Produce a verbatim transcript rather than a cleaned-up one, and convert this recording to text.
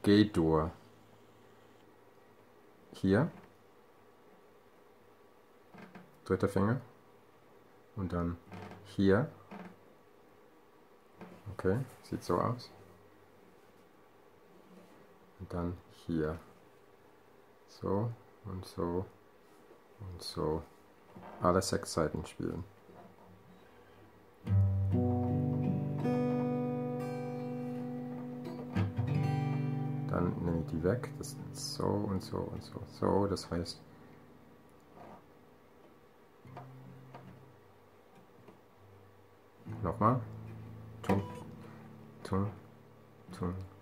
G-Dur. Hier. Dritter Finger. Und dann hier. Okay, sieht so aus. Und dann hier. So und so und so. Alle sechs Seiten spielen. Dann nehme ich die weg. Das ist so und so und so. So, das heißt, nochmal. Tum, tum, tum.